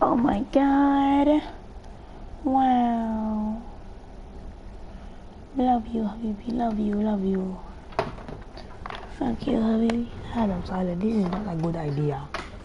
Oh my god. Wow. Love you, Habibi. Love you, love you. Fuck you, Habibi. I'm silent. This is not a good idea.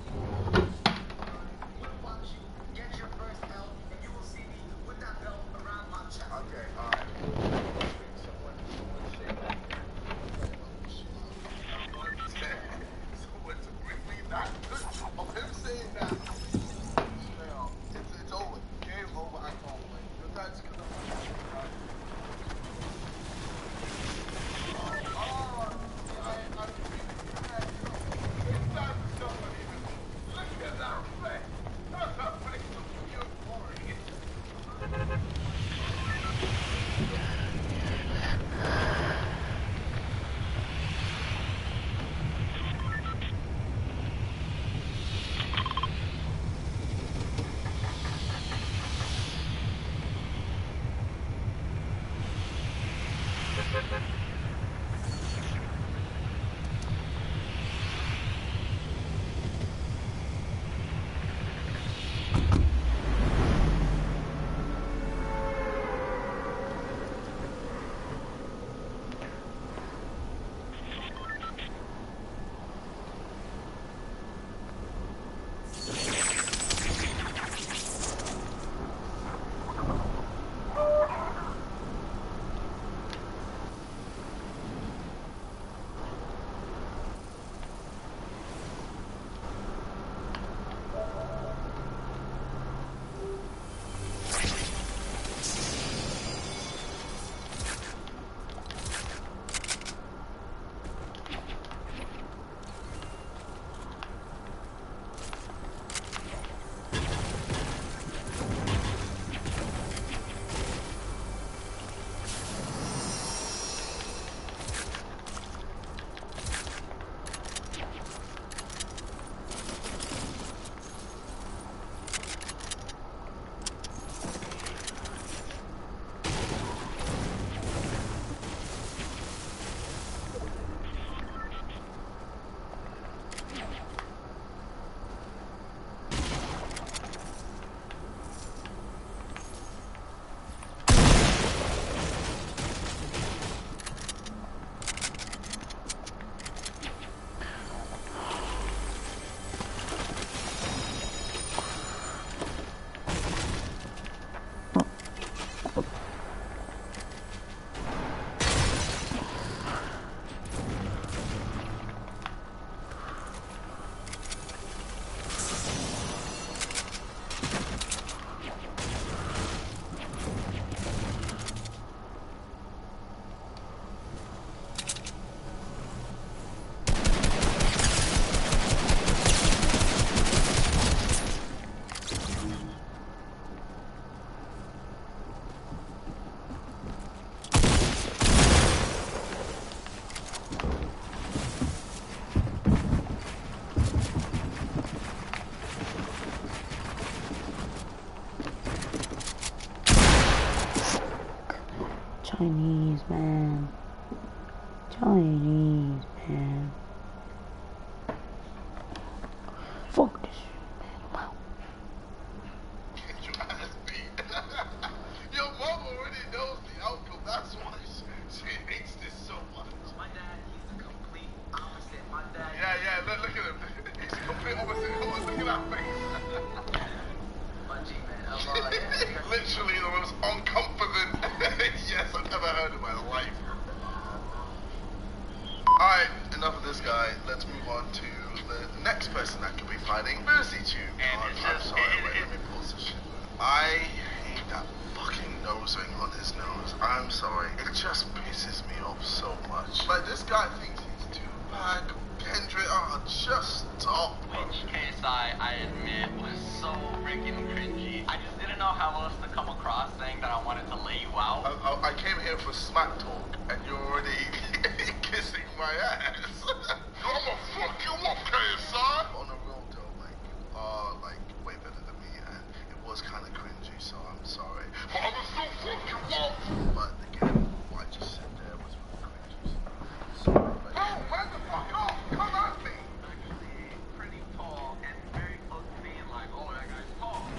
Chinese man. Chinese man. Fuck this shit, man. Wow. Get your ass beat. Your mom already knows the outcome. That's why she hates this so much. My dad, he's the complete opposite. My dad. Yeah. Look at him. He's the complete opposite. Look at that face. Munchie, man. I'm Literally the most unconfident yes I've ever heard in my life. Alright, enough of this guy. Let's move on to the next person that could be fighting Mercy-Chew. And it's I'm just- sorry, wait, let me pause this shit. I hate that fucking nose ring on his nose. I'm sorry. It just pisses me off so much. Like, this guy thinks he's Tupac, Kendrick. Oh, just stop. Which KSI, I admit, was so freaking cringy. I just didn't know how else to come across saying that I wanted to lay you out. I came here for smack talk, and you're already kissing my ass. I'ma fuck you up, KSI. On a real though, like, you are like way better than me, and it was kind of cringy, so I'm sorry. But I'ma still fuck you up. But again, what I just said there was really cringy. So, like, no, man the fuck off. Come at me. Actually, pretty tall and very close to me, and like, oh, that guy's tall.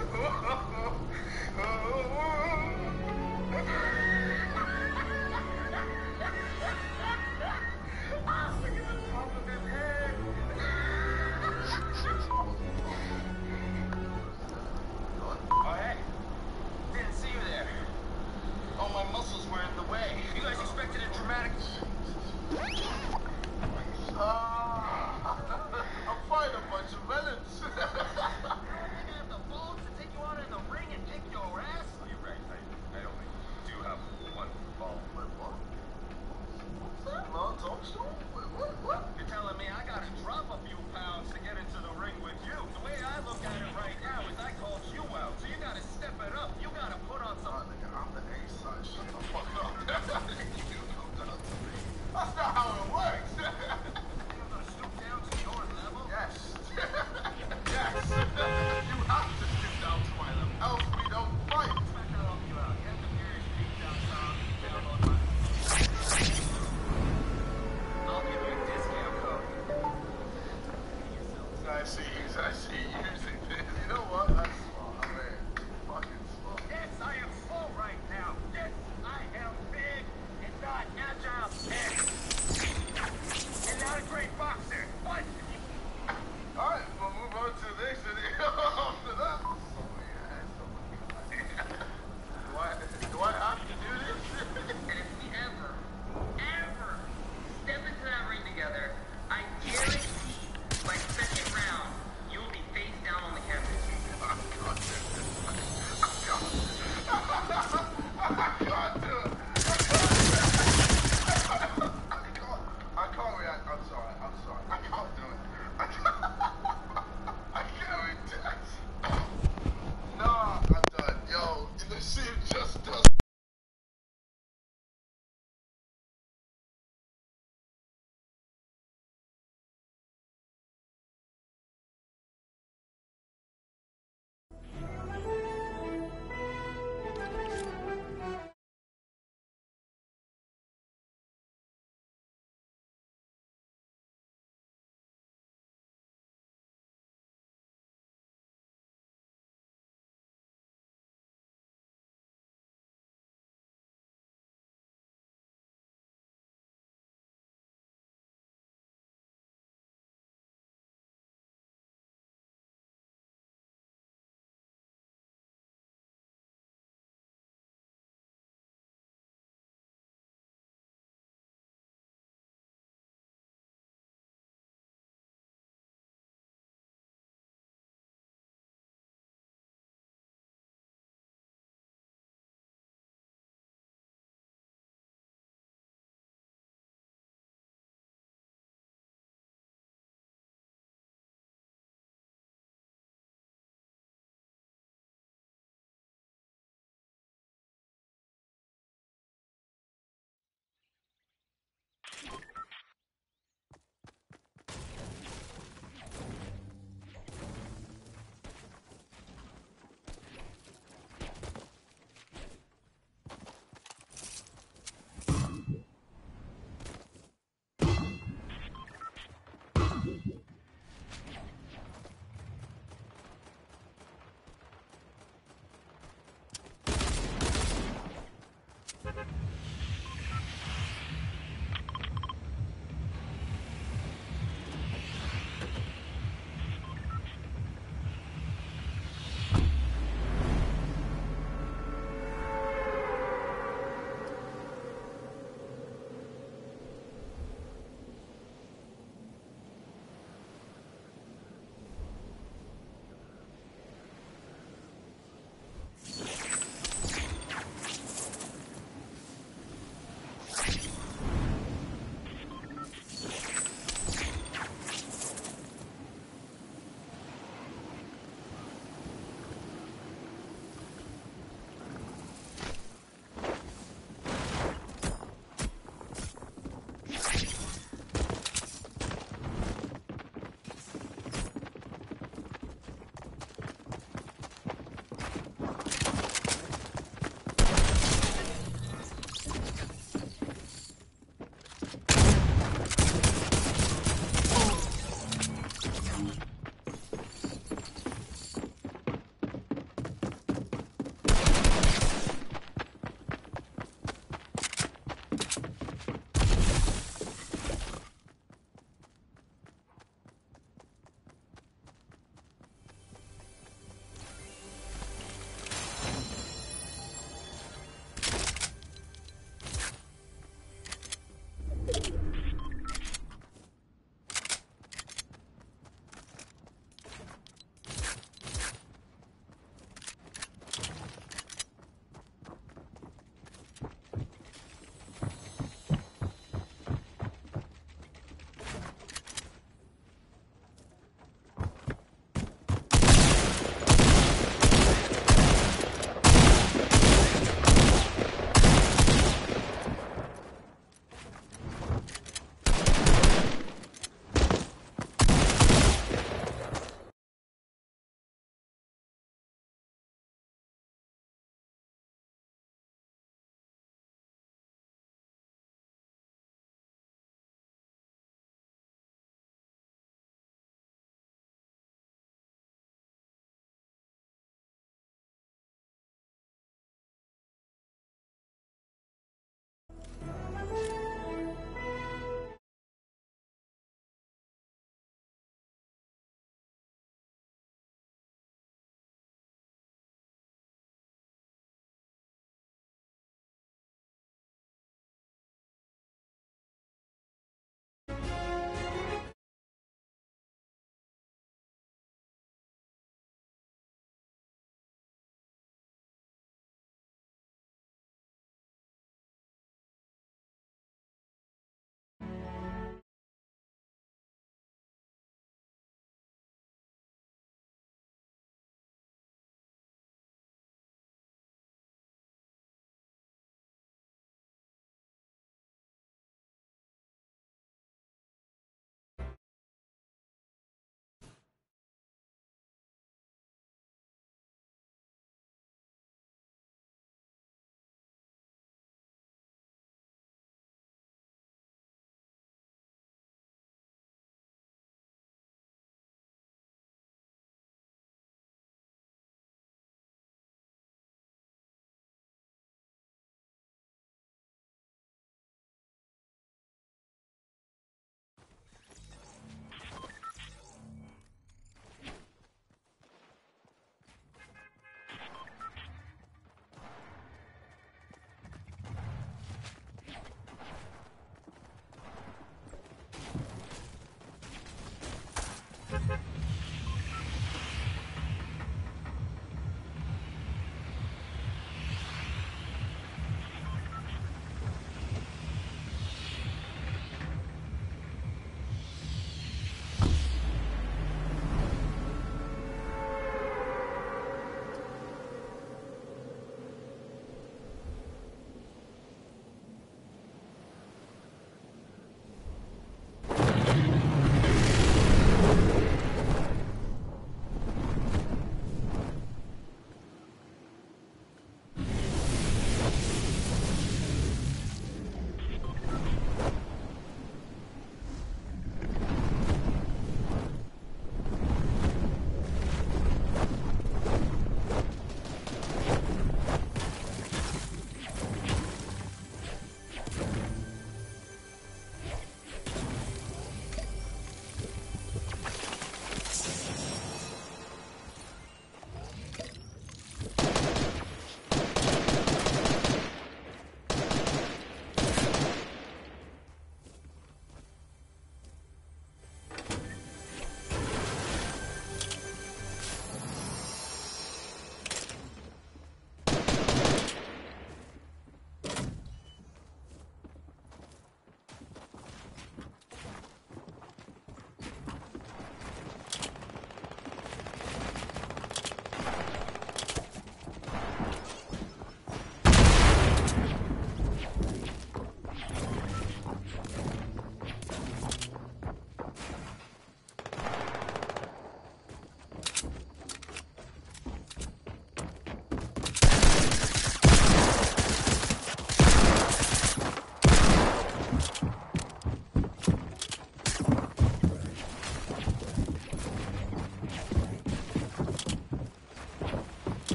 Oh, hey. Didn't see you there. All my muscles were in the way. You guys expected a dramatic... I'm fighting a bunch of villains. You don't think I have the balls to take you out in the ring and kick your ass? Are you ready?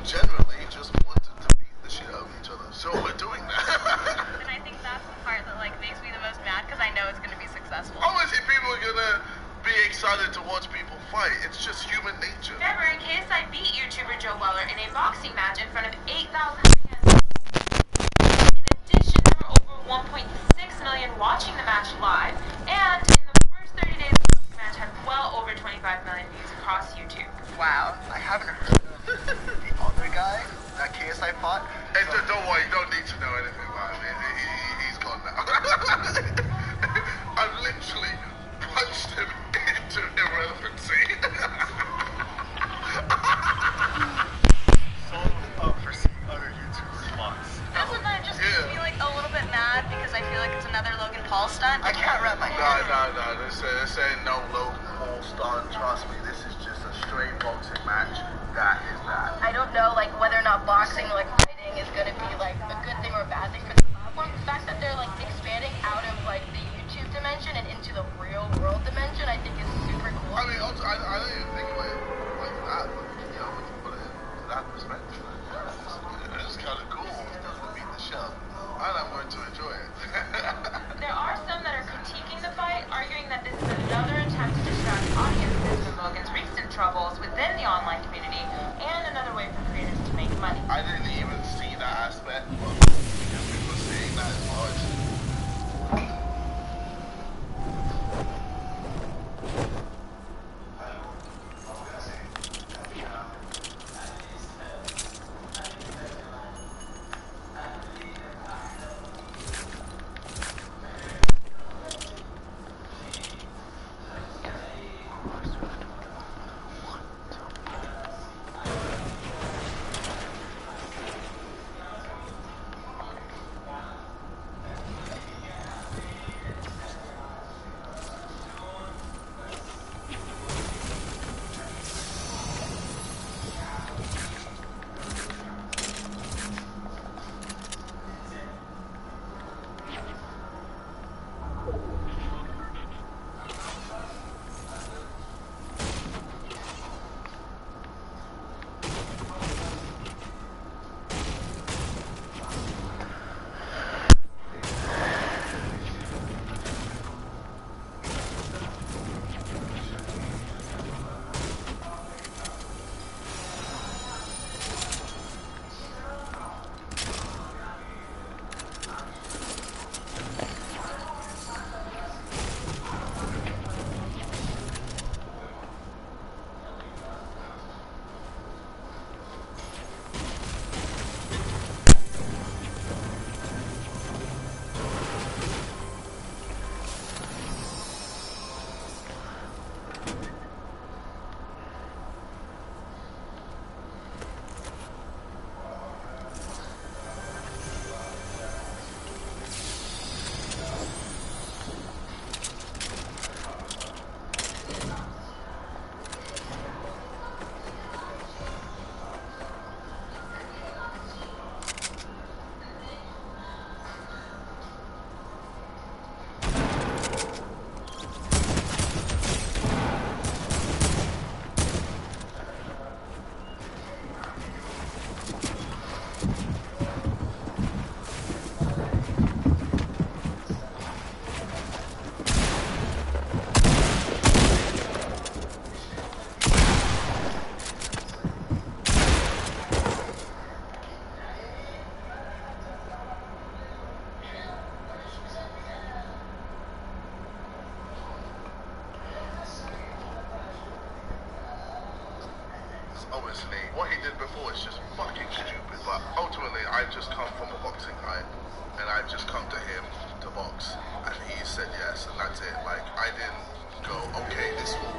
generally just wanted to beat the shit out of each other. So we're doing that. And I think that's the part that like makes me the most mad because I know it's gonna be successful. Obviously, people are gonna be excited to watch people fight. It's just human nature. February, KSI beat YouTuber Joe Weller in a boxing match in front of 8,000 fans. In addition, there were over 1.6 million watching the match live, and in the first 30 days, the match had well over 25 million views across YouTube. Wow, I haven't heard of the other guy that KSI fought. Hey, don't worry, you don't need to know anything about him. He's gone now. I've literally punched him into irrelevancy. So for seeing other YouTubers box. Doesn't that just make me like a little bit mad because I feel like it's another Logan Paul stunt? I can't wrap my head. No. This ain't no Logan Paul stunt. Trust me, this is just a straight boxing match. That is that. I don't know like whether or not boxing like fighting is gonna be like a good thing or a bad thing for the platform. The fact that they're like expanding out of like the YouTube dimension and into the real world dimension, I think is super cool. I mean, also, I don't even think of it like that, but you know, when you put it into that perspective, it's kind of cool. It doesn't beat the show, and I'm going to enjoy it. There are some that are critiquing the fight, arguing that this is another attempt to distract audiences from Logan's recent troubles within the online community, and another way for creators to make money. I didn't even see that aspect, but because people are saying that as much. Obviously, what he did before is just fucking stupid, but ultimately I just come from a boxing guy, and I just come to him to box, and he said yes, and that's it. Like, I didn't go, okay, this will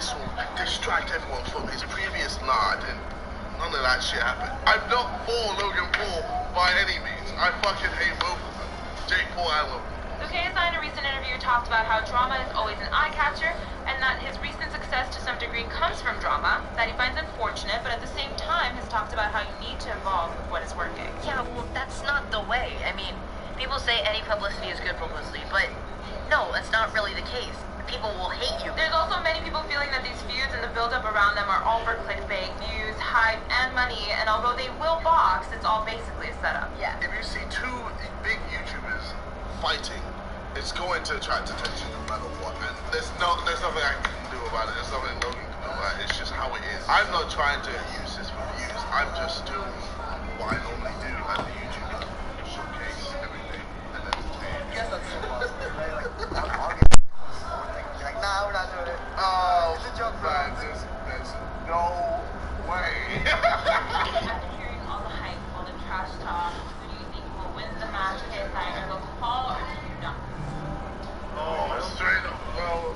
distract everyone from his previous, nah, I didn't. None of that shit happened. I'm not for Logan Paul by any means. I fucking hate both of them, Jake Paul and Logan Paul. So KSI in a recent interview talked about how drama is always an eye catcher, and that his recent success to some degree comes from drama, that he finds unfortunate, but at the same time has talked about how you need to evolve with what is working. Yeah, well, that's not the way. I mean, people say any publicity is good publicity, but no, that's not really the case. people will hate you. There's also many people feeling that these feuds and the build-up around them are all for clickbait, views, hype, and money, and although they will box, it's all basically a setup. Yeah. If you see two big YouTubers fighting, it's going to attract attention no matter what. And there's nothing I can do about it. There's nothing Logan can do about it. It's just how it is. I'm not trying to use this for views. I'm just doing what I normally do as a YouTuber. Showcase everything and entertain. I guess that's so positive, right? Like, I'll get like, nah, we're not doing it. Oh, It's a joke, bro. man, there's no way. After hearing all the hype, all the trash talk, who do you think will win the match? KSI or Logan Paul, or do you not? Oh, straight up, bro.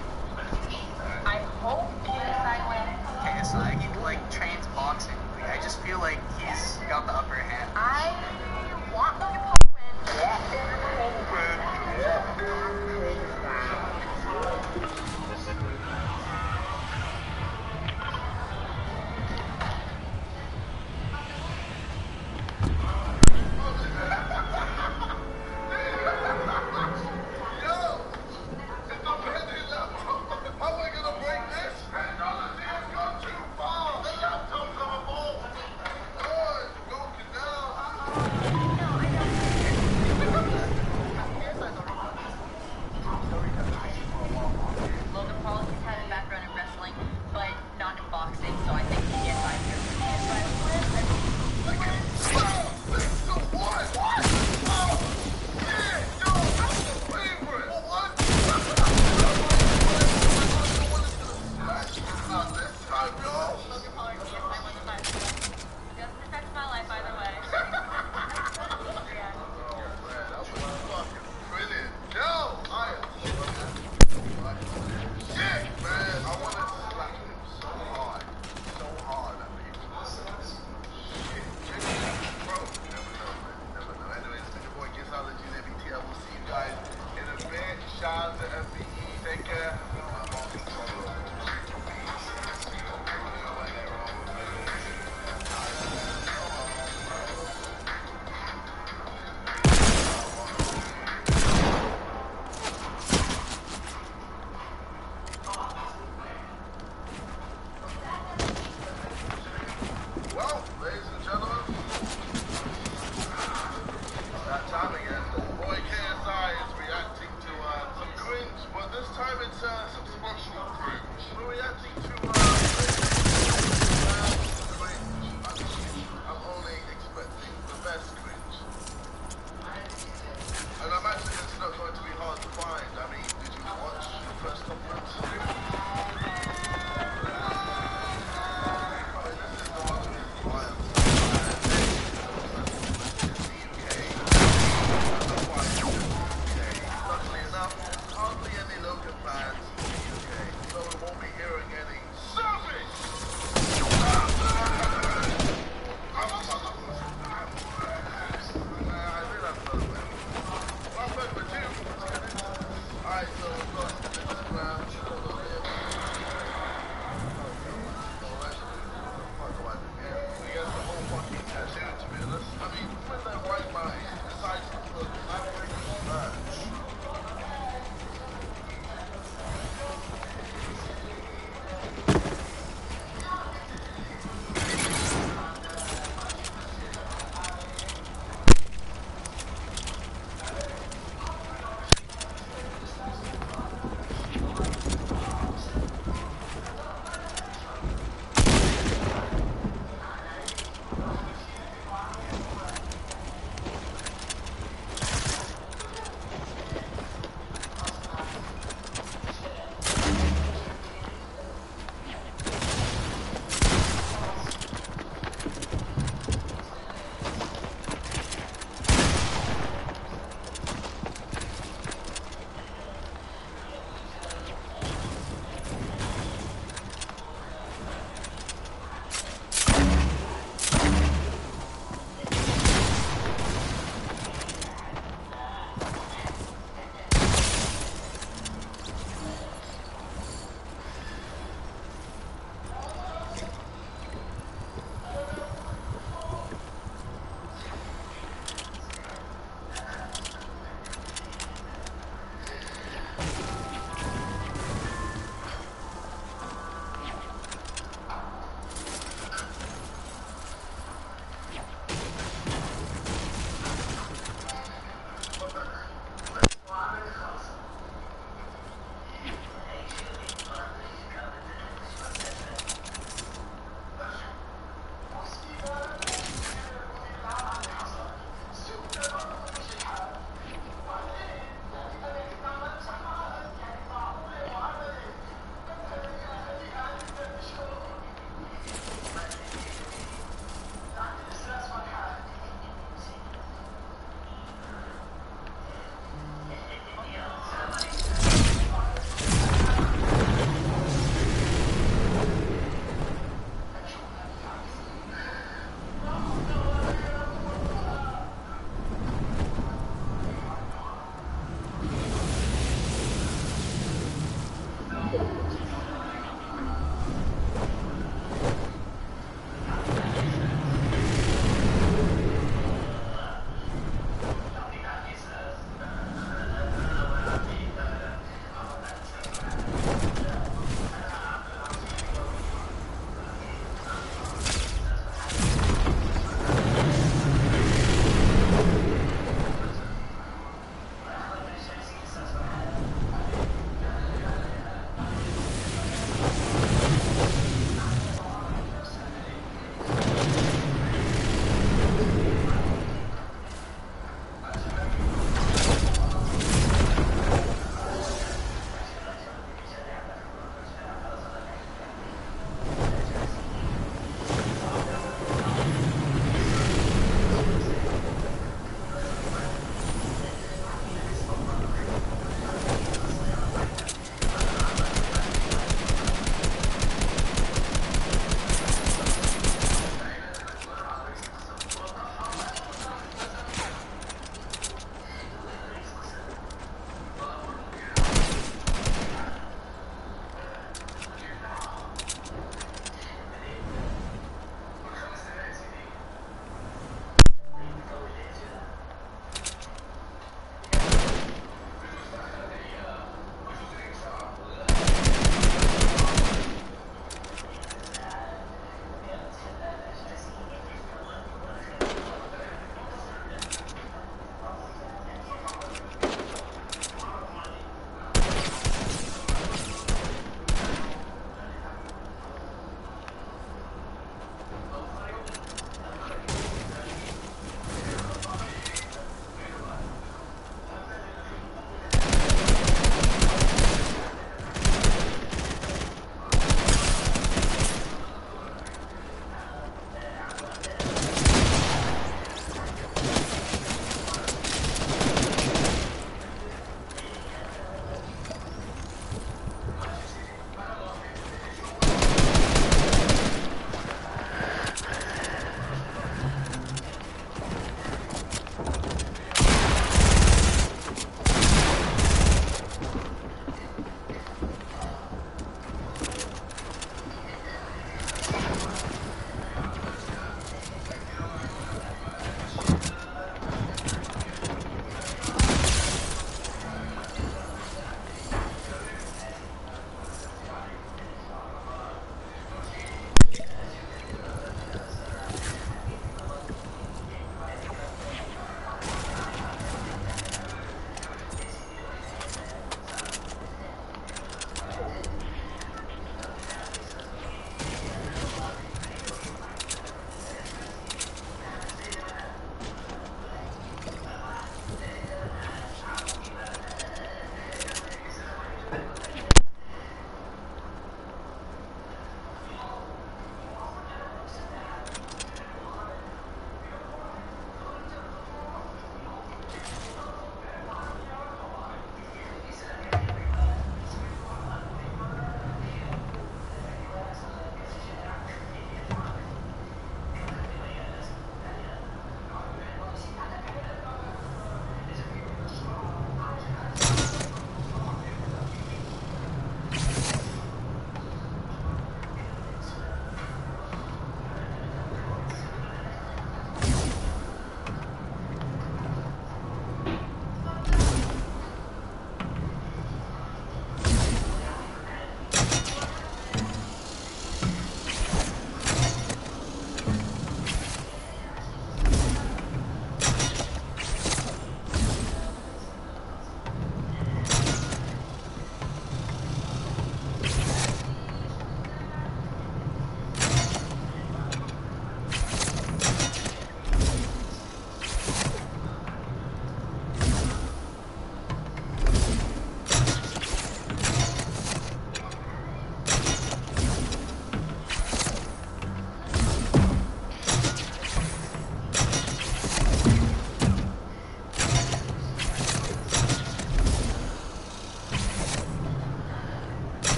I hope KSI wins. KSI, he like trains boxing. Like, I just feel like he's got the upper hand. I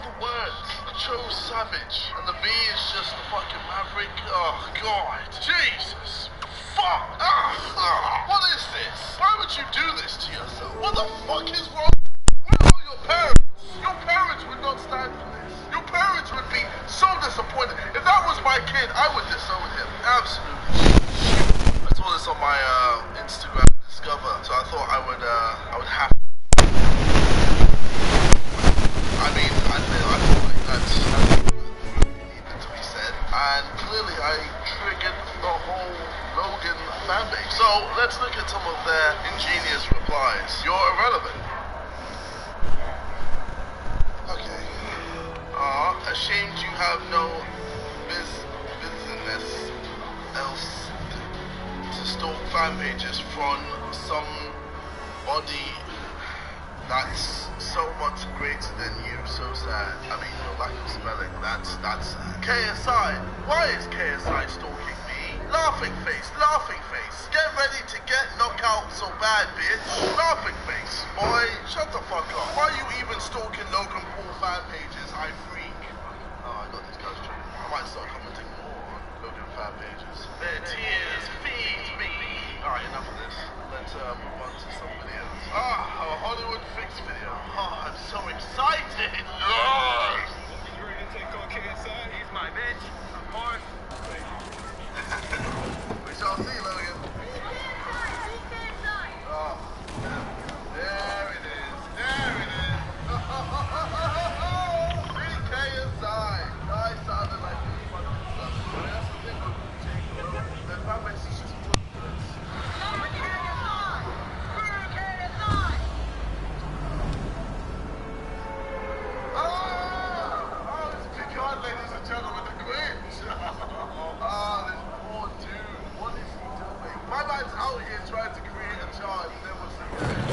the words. Joe Savage. And the V is just the fucking Maverick. Oh, God. Jesus. Fuck. What is this? Why would you do this to yourself? What the fuck is wrong? Where are your parents? Your parents would not stand for this. Your parents would be so disappointed. If that was my kid, I would disown him. Absolutely. I saw this on my Instagram Discover, so I thought I would have. I mean, I feel like that's needed to be said, and clearly I triggered the whole Logan fan base. So let's look at some of their ingenious replies. You're irrelevant. Okay. Ashamed you have no business else to stalk fan pages from somebody that's so much greater than you. So sad. I mean, your lack of spelling, that's KSI. Why is KSI stalking me? Laughing face. Get ready to get knocked out so bad, bitch. Laughing face. Boy, shut the fuck up. Why are you even stalking Logan Paul fan pages? I freak. Oh, I got this guy's true. I might start commenting more on Logan fan pages. Their tears feed me. Alright, enough of this. Let's move on to some videos. A Hollywood Fix video. Oh, I'm so excited. You ready to take on KSI? He's my bitch, of course. We shall see, Logan. Oh, there it is. Free KSI. I sounded like this fucking stuff. That's the thing with Jacob. The fan base is just worthless. Ladies and gentlemen, the Grinch. This poor dude. What is he doing? My man's out here trying to create a jar and never seen it.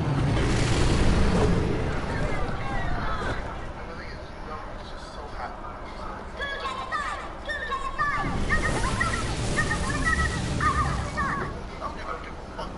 And the thing is, he's just so happy. I don't give a fuck.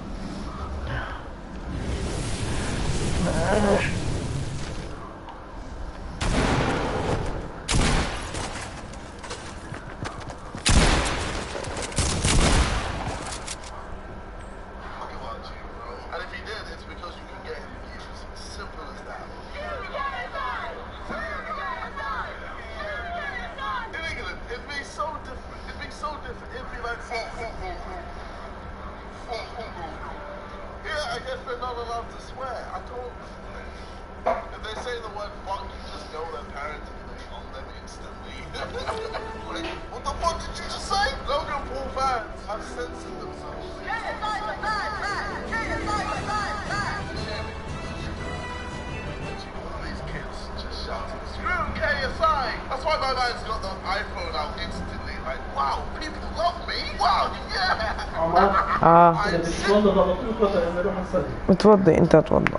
I guess they're not allowed to swear. I told them. If they say the word fuck, you just know their parents are going to on them instantly. Like, what the fuck did you just say? Logan Paul fans have censored themselves. All these kids just shouting, screw KSI! That's why my man's got the iPhone out instantly. Like, wow, people love me! Wow, yeah! اتفضل انت اتفضل.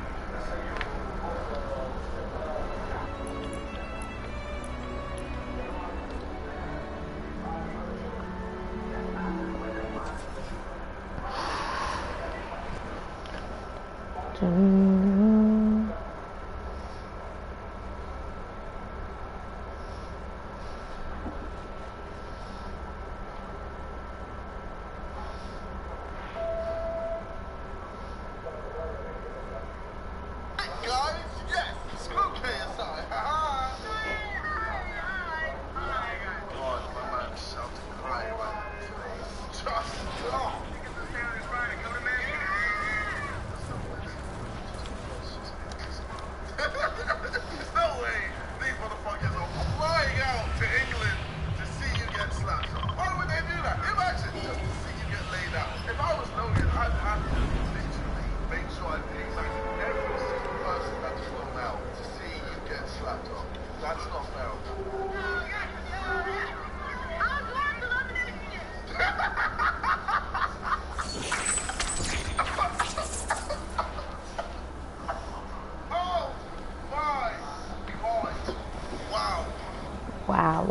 Wow.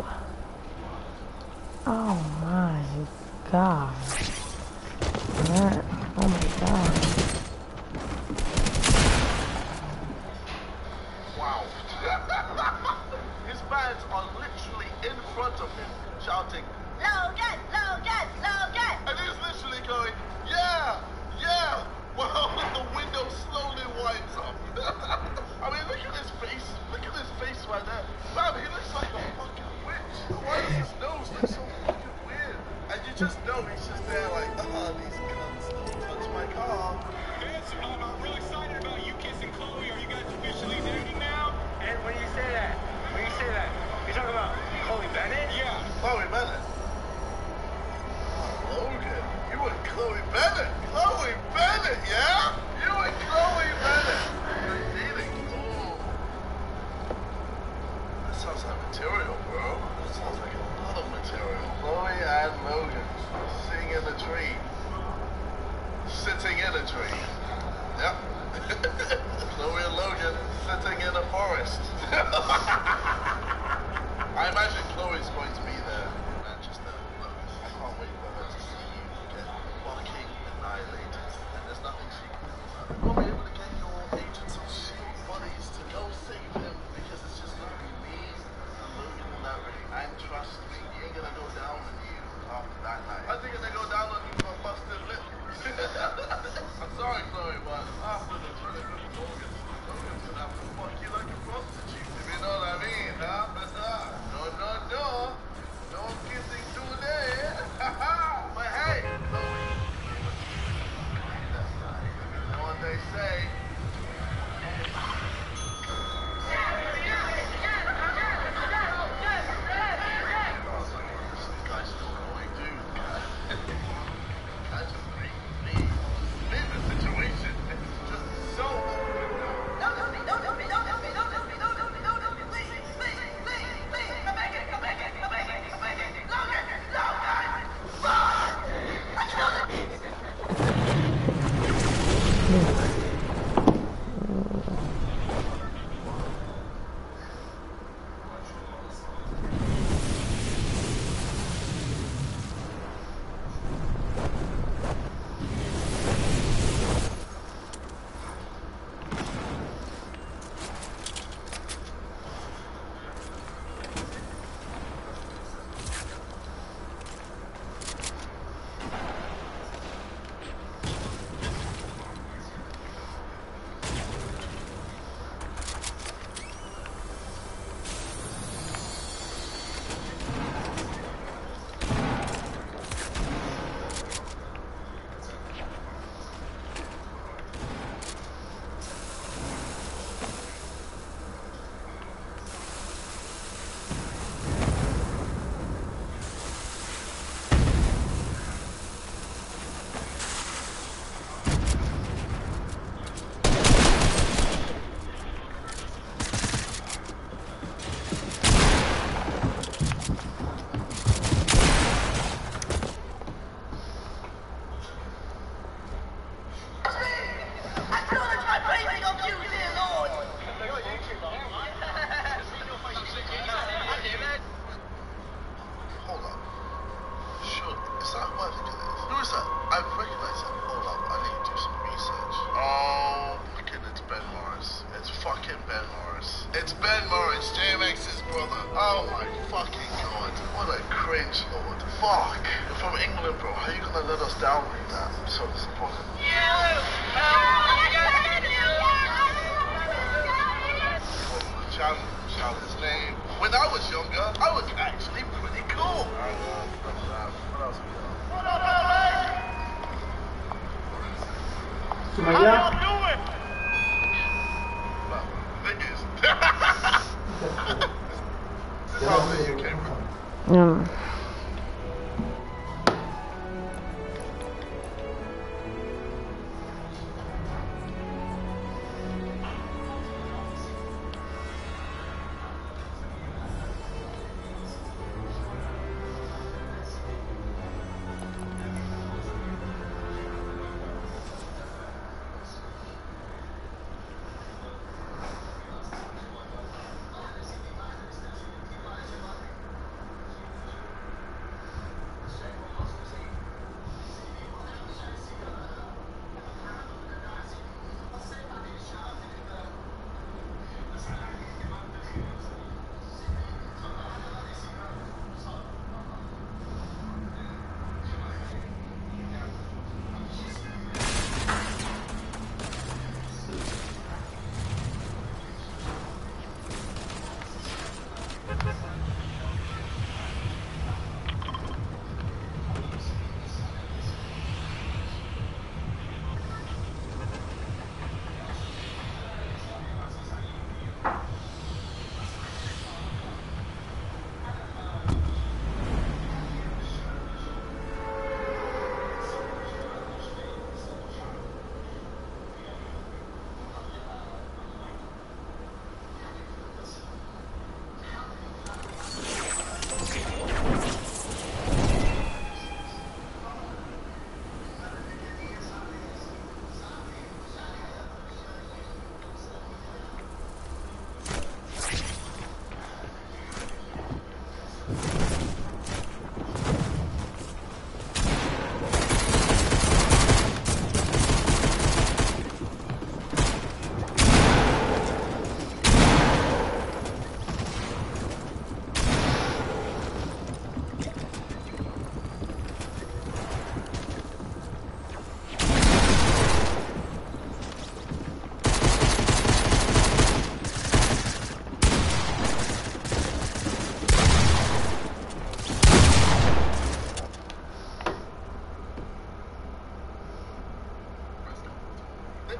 Oh my God. That, oh my God. Wow. just. No, he's just there like, these cunts don't touch my car. I'm real excited about you kissing Chloe. Are you guys officially dating now? And when you say that, you're talking about Chloe Bennett? Yeah. Chloe Bennett? Logan, you and Chloe Bennett? Chloe Bennett, yeah? You and Chloe Bennett? You're dating? Ooh. That sounds like material, bro. That sounds like a lot of material. Chloe and Logan sitting in a tree. Sitting in a tree. Yep. Chloe and Logan sitting in a forest. I imagine Chloe's going to be there in Manchester. Look, I can't wait for her to see you get fucking annihilated. And there's nothing she can do about it. You'll be able to get your agents of S.H.I.E.L.D. buddies to go save him because it's just going to be me and Logan in that ring. And trust me, he ain't going to go down on you after that night. I think they're going to go down on you for a busted lip. I'm sorry, Chloe, but after the trip with Logan, Logan's going to have to fuck you like a prostitute. If you know what I mean, huh? No. No kissing today. But hey, Chloe, you know what they say?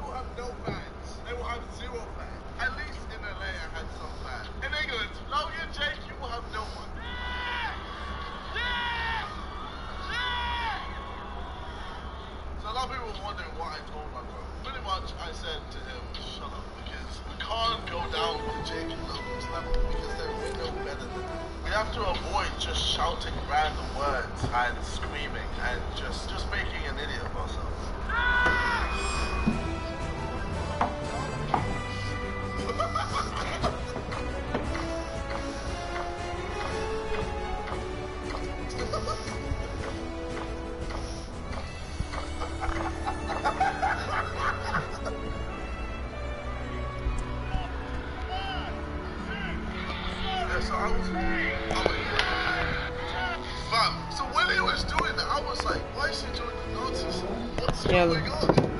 will have no fans. They will have 0 fans. At least in LA, I had some fans. In England, Logan, Jake, you will have no one. So a lot of people were wondering what I told my bro. Pretty much, I said to him, shut up, because we can't go down to Jake and Logan's level because we're no better than them. We have to avoid just shouting random words and screaming and just making an idiot of ourselves. So I was fam. So when he was doing that, I was like, why is he doing the Nazis? What's going on?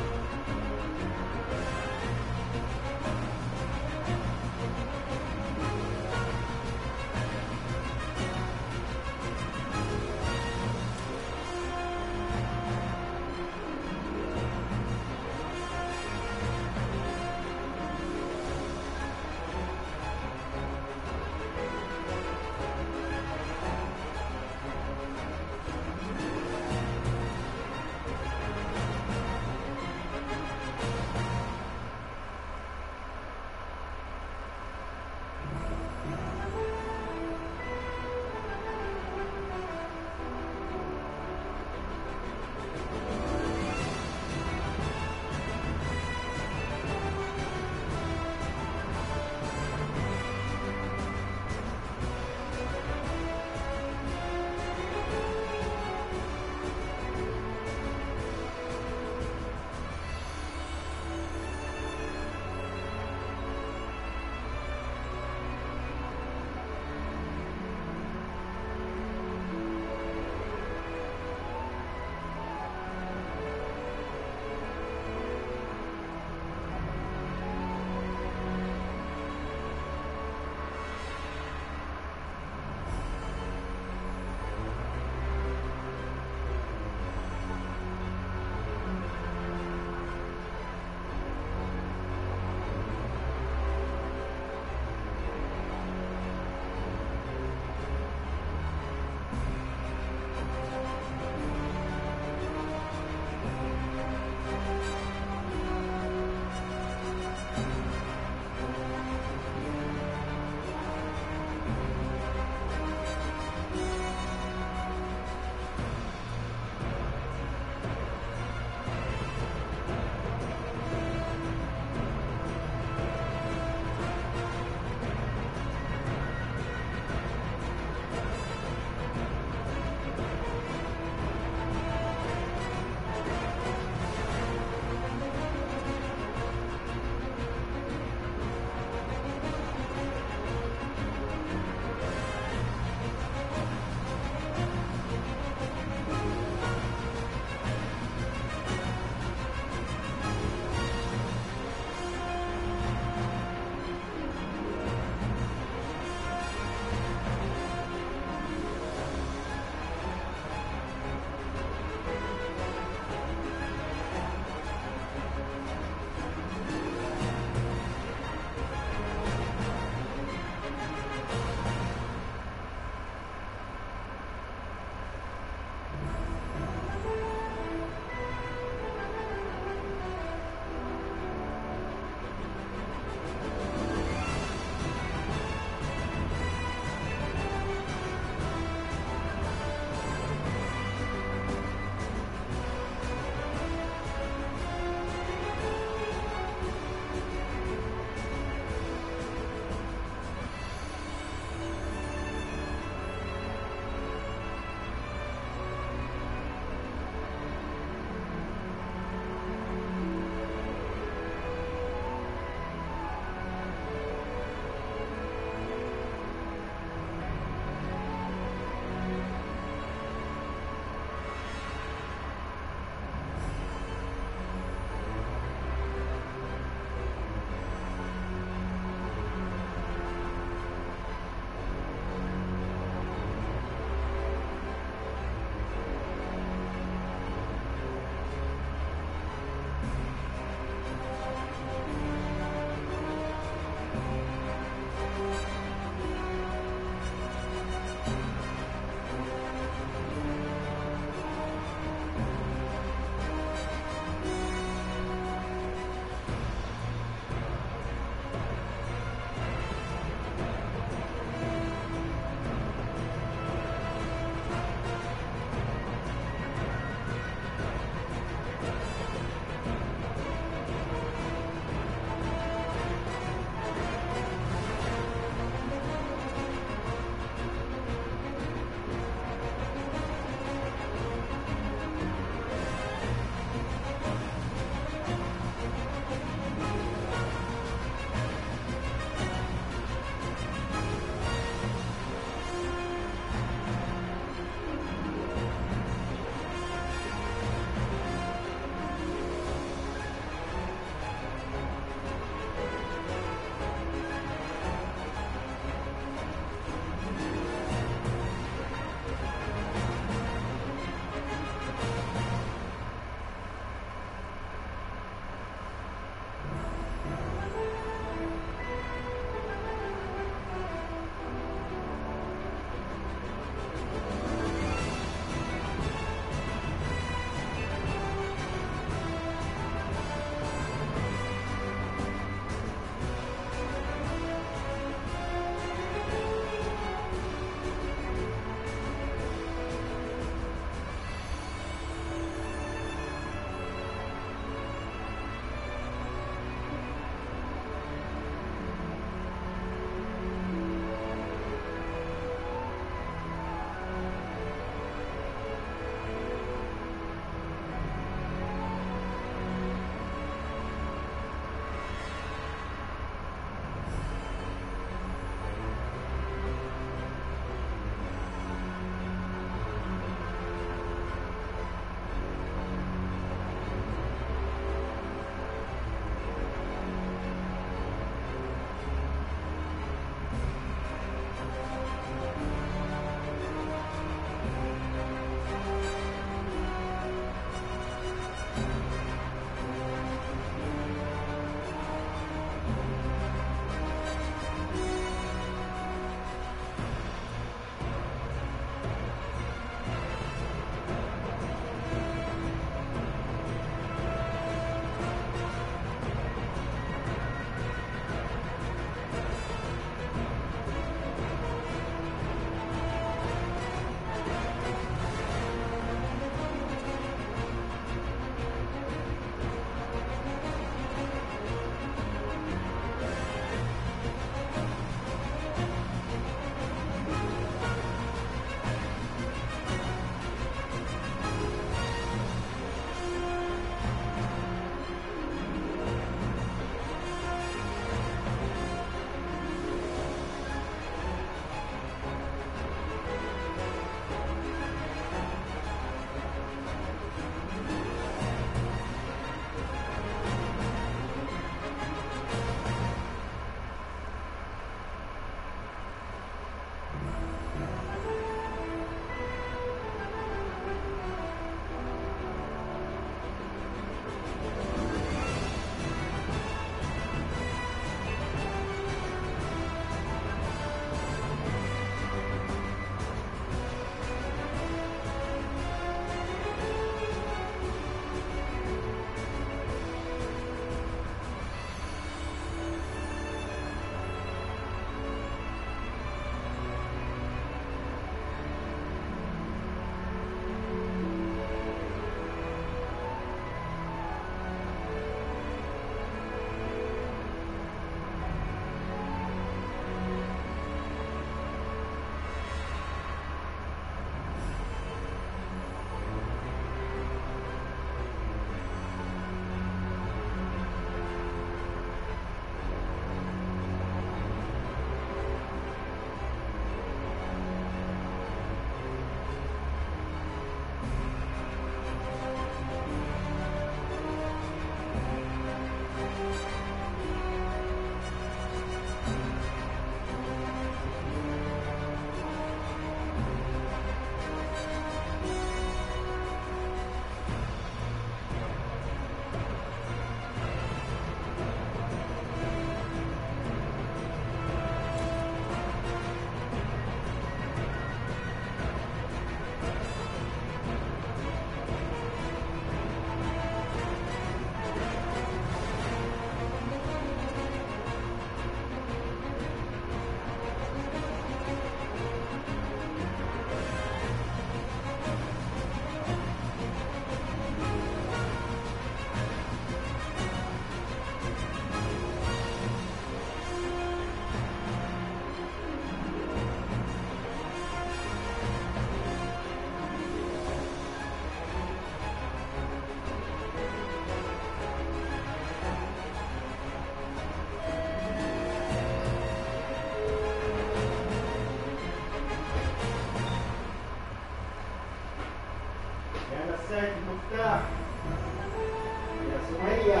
نسيت المفتاح يا سمية.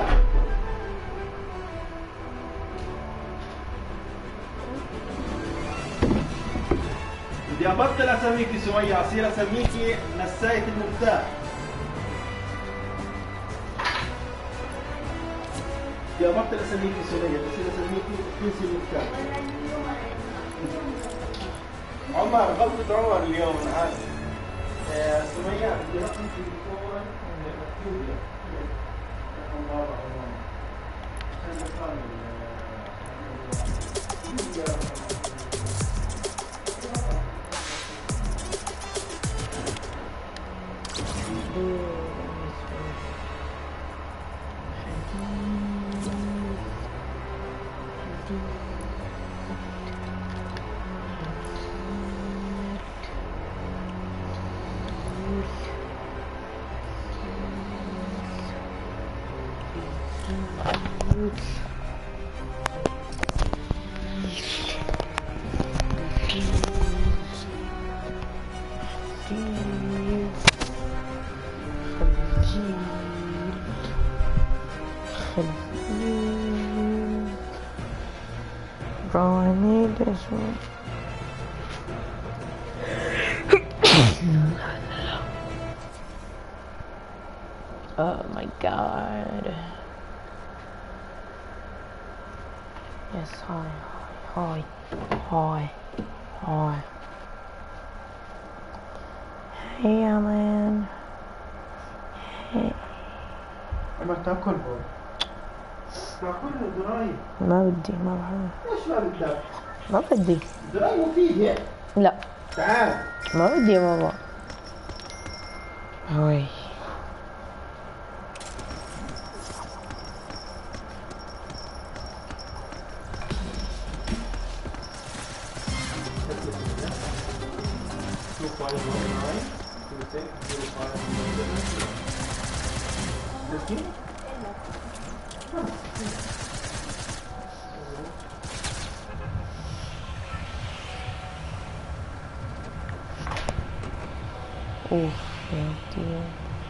بدي أبطل أسميكي سمية، أصير أسميكي نسيت المفتاح. بدي أبطل أسميكي سمية، بصير أسميكي تنسي المفتاح. عمر غلطة عمر اليوم أنا عارف. سمية بدي رقم تليفون مكتوب لك. رقم بابا عمر. Bro, I need this one. Oh my god. Yes, hi. Hey, Alan. Hey. عمر تاكل بول. تاكل دراي. ما بدي، ما بحب. ليش ما بدك؟ ما بدي. دراي مفيد يعني. لا. تعال. ما بدي يا بابا. هوي. Oof, yeah, dear.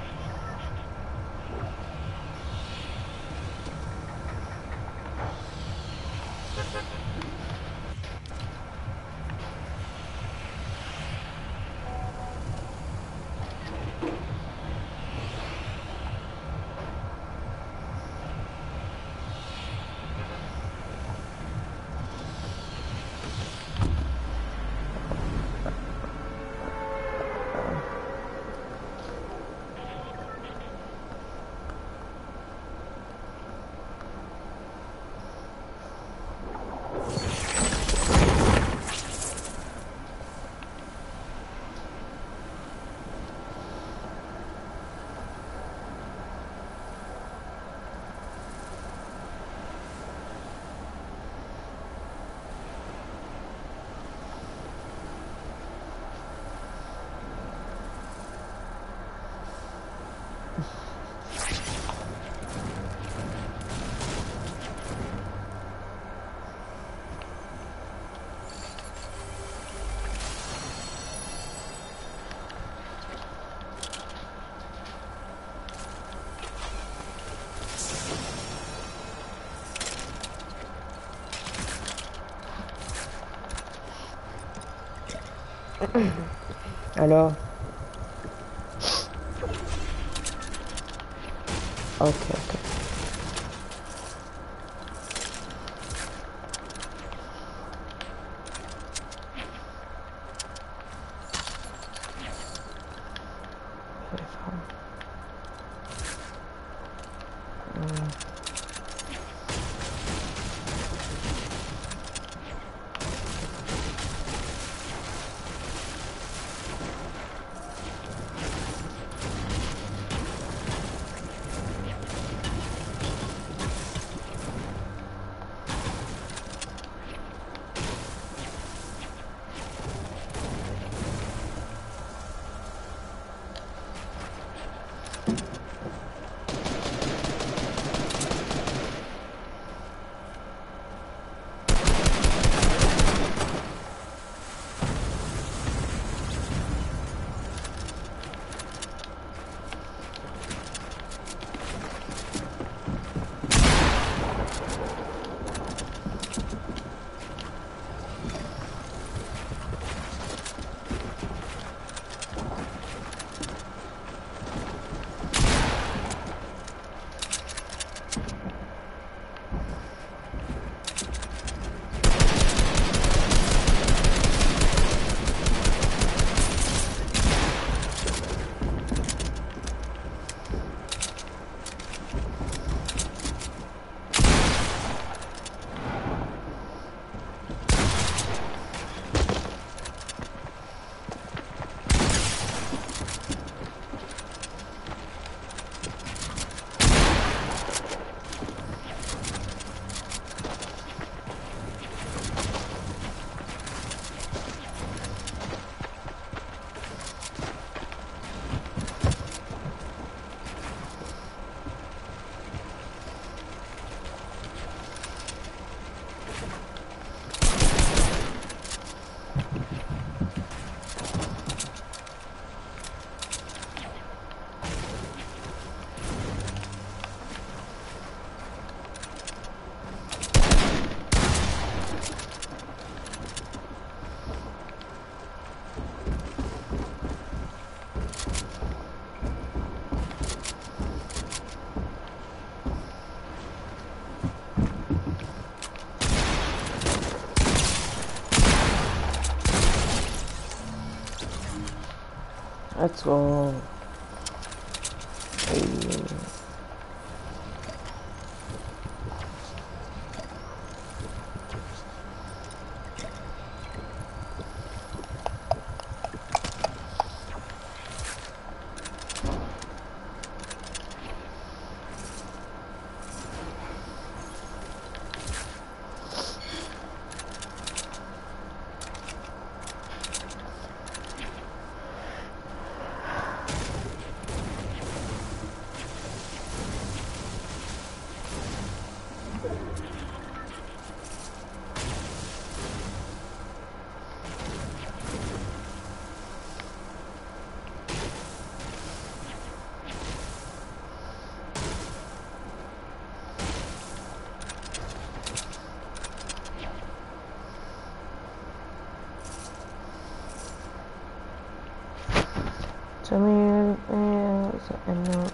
Hello. Okay. Let's go. Hey. Tell me, no.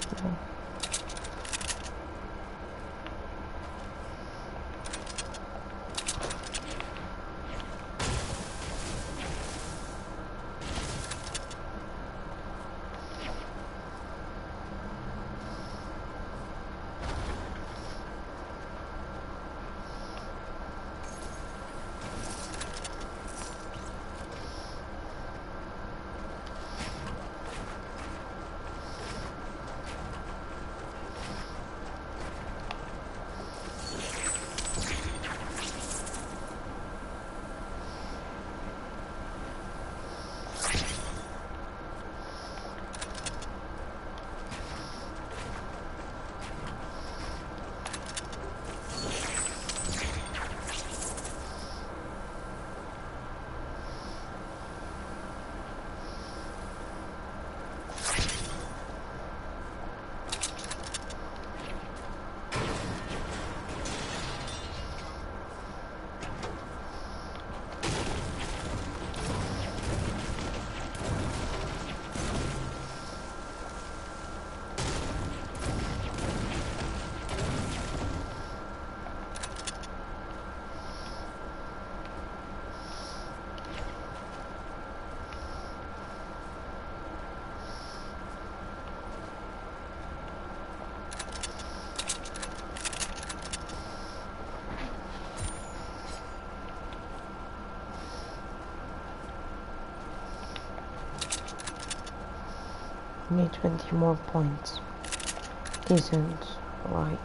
Need 20 more points. Isn't right.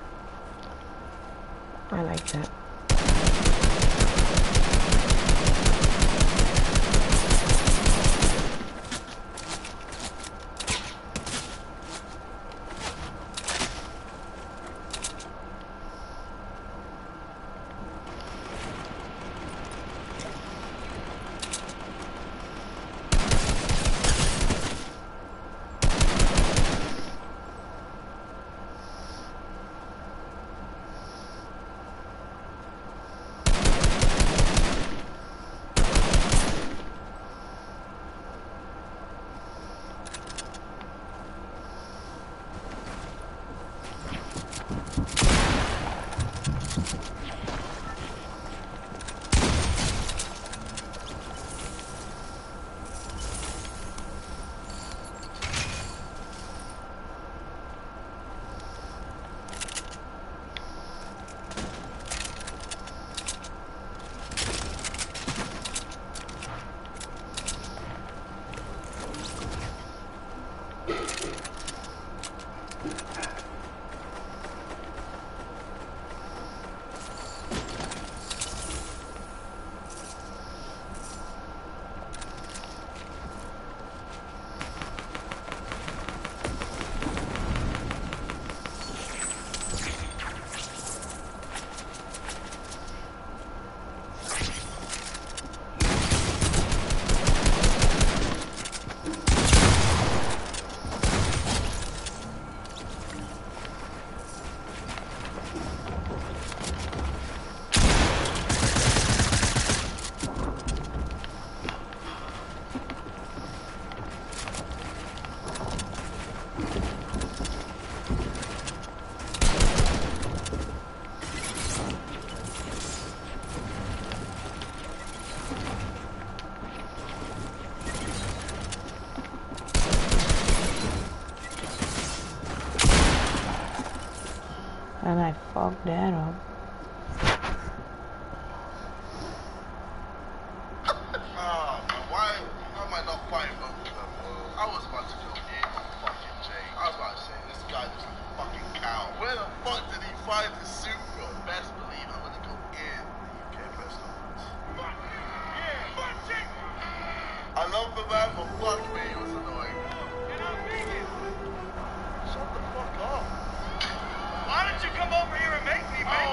I like that. And I fucked that up. Why am I not fighting both of them? I was about to go in on fucking Jay. I was about to say, this guy looks like a fucking cow. Where the fuck did he find his suit from? Best believe I'm gonna go in the UK press conference. I love the man, but fuck me, it was annoying. Shut the fuck up. Why don't you come over here and make me, man?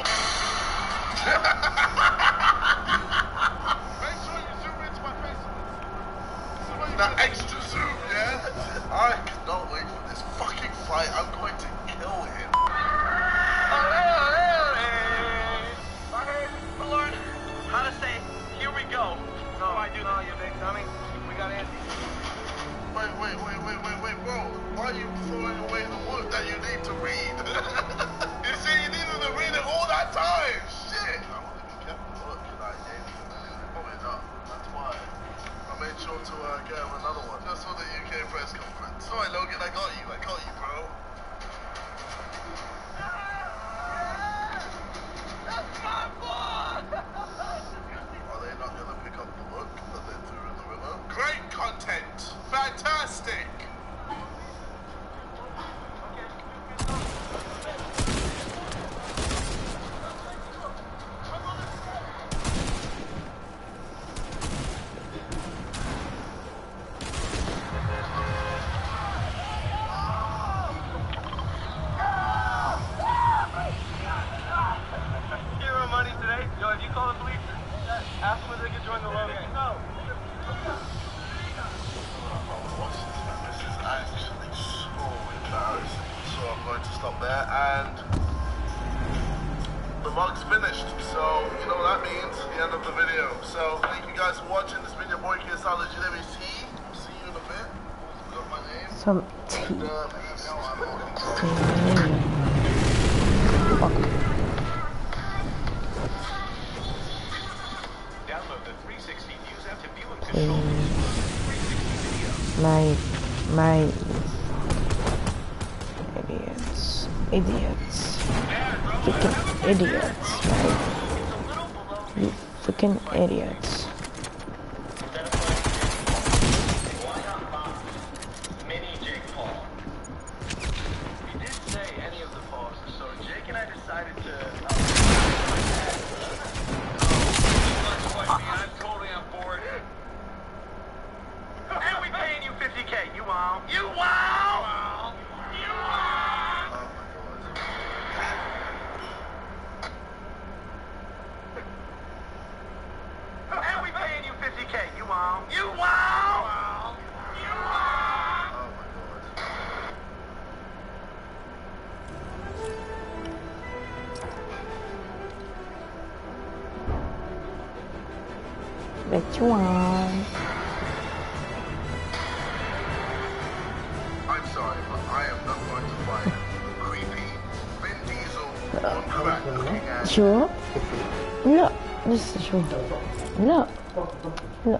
Make sure you zoom into my face. That extra zoom, yeah? I cannot wait for this fucking fight. I'm going to kill him. Lord, how to say, here we go. No, I do know you big dummy. We got Andy. Wait, bro. Why are you throwing away the book that you need to read? You see, you needed to read it all that time. Shit. I want to be careful with the book that I gave you. Probably not. That's why I made sure to get him another one. Just for the UK press conference. Sorry, Logan, I got you, bro. That's my boy! Are they not going to pick up the book that they threw in the river? Great content! Fantastic! Hero money today. Yo, if you call the police, ask them if they can join the logo. No. This is actually so embarrassing. So I'm going to stop there, and the mug's finished. So you know what that means? The end of the video. So thank you guys for watching. This has been your boy KSL Legendary T. See you in a bit. Got my name. Some tea. And peace. Download the 360 News app to view and control 360 video. My idiots. Freaking idiots, right? You freaking idiots. Mini Jake Paul. We didn't say any of the Pauls, so Jake and I decided to. I'm totally on board. And we paying you 50K. You wow. You wow. You wow. Oh my god. And we paying you 50K. You wow. You wow. You wow. Oh my god. What you want? I'm sorry, but I am not going to fight creepy Vin Diesel on crack looking at شو؟ لا لسه شو؟ لا لا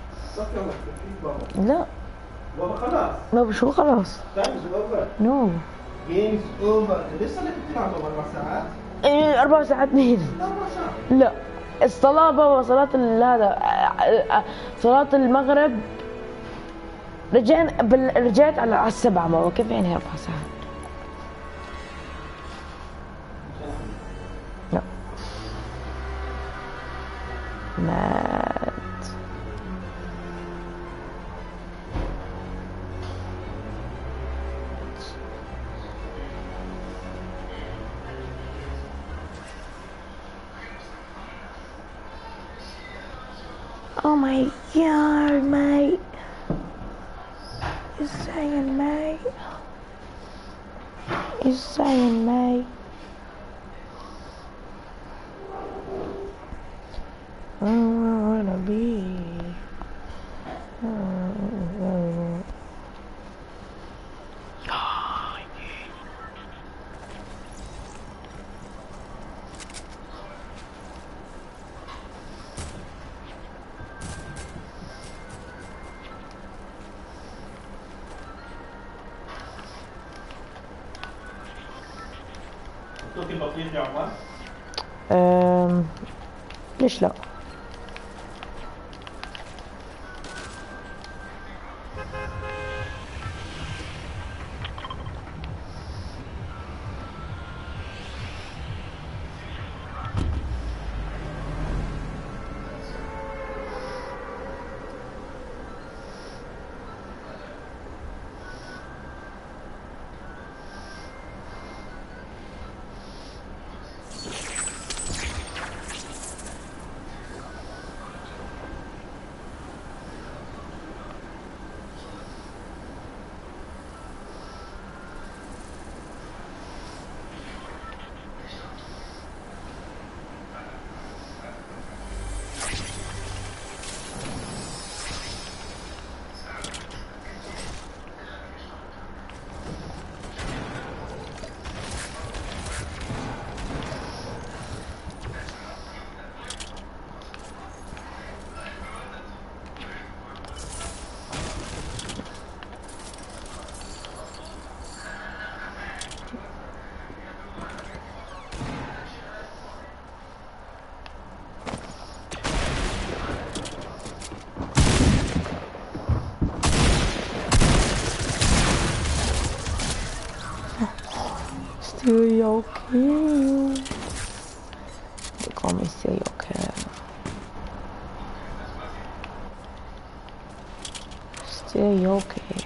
لا بابا خلاص. بابا شو خلاص؟ Time's over. نو Game's over. لسه اللي بتلعبوا 4 ساعات؟ 4 ساعات مين؟ 4 ساعات. لا الصلاة بابا صلاة هذا صلاة المغرب رجعت على 7 بابا كيف يعني 4 ساعات؟ لا مات Oh my god, mate. You're saying, mate. You're saying, mate. I wanna be. Looking for you, young one. ليش لا؟ Serial kill. They call me serial killer. Serial kill.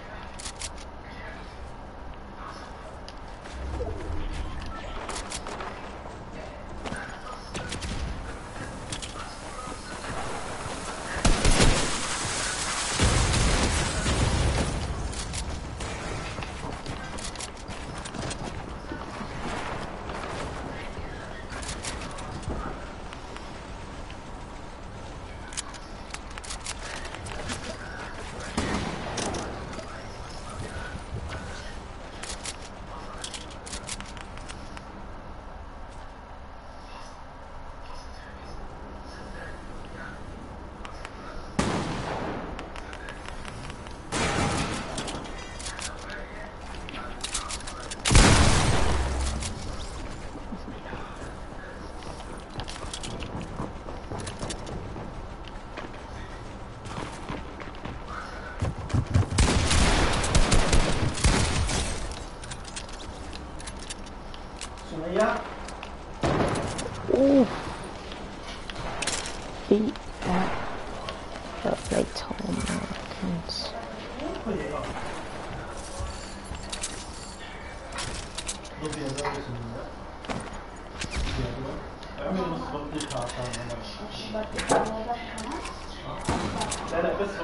Sumaya. Ooh. Beat that. Felt like tall Americans. لا لا بس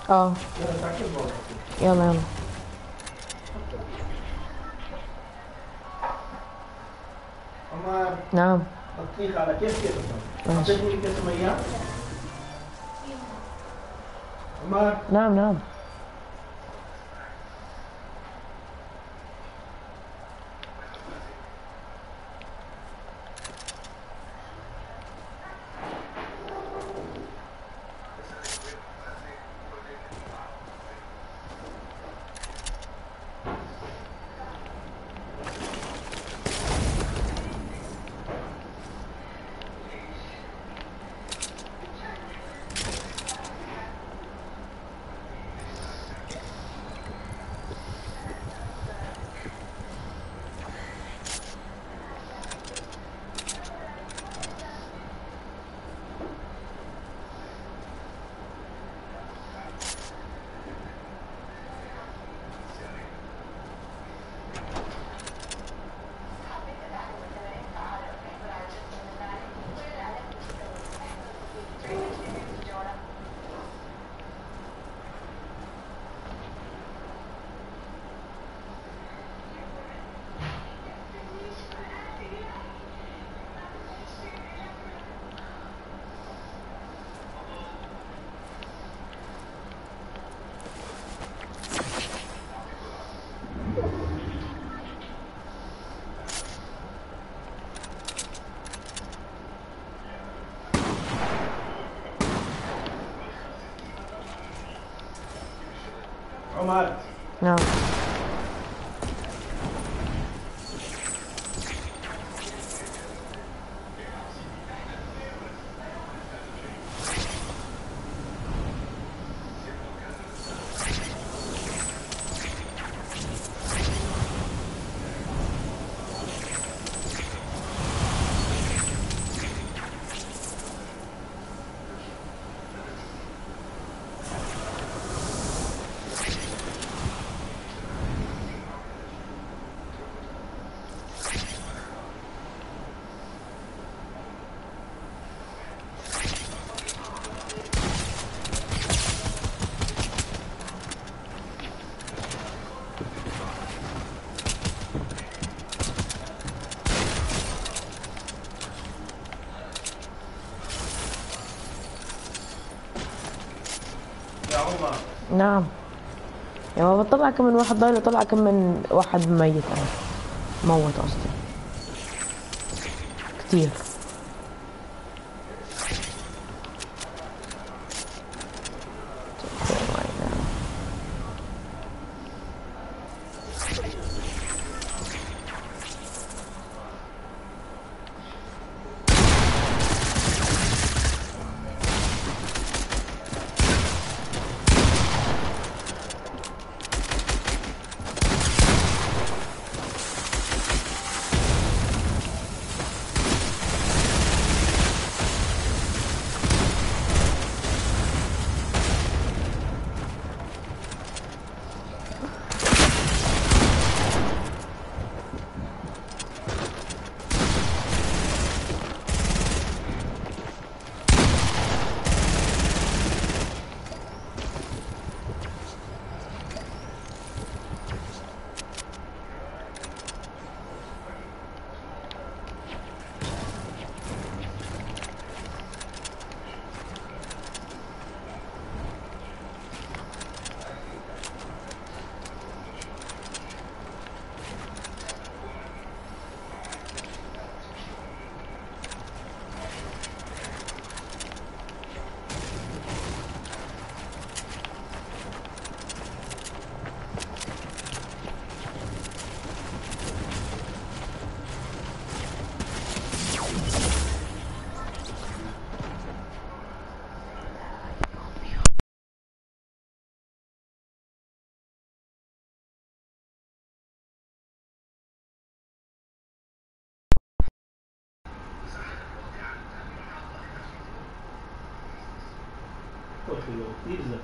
اه يلا تعال بابا. يلا يلا. عمر نعم بطيخ على كيف كده؟ ماشي. حطيت لي كيس مياه؟ عمر نعم نعم. عمر نعم. يا عمر نعم يا بابا، طلع كم من واحد ضايل وطلع كم من واحد ميت. انا موت قصدي كتير. بيتزا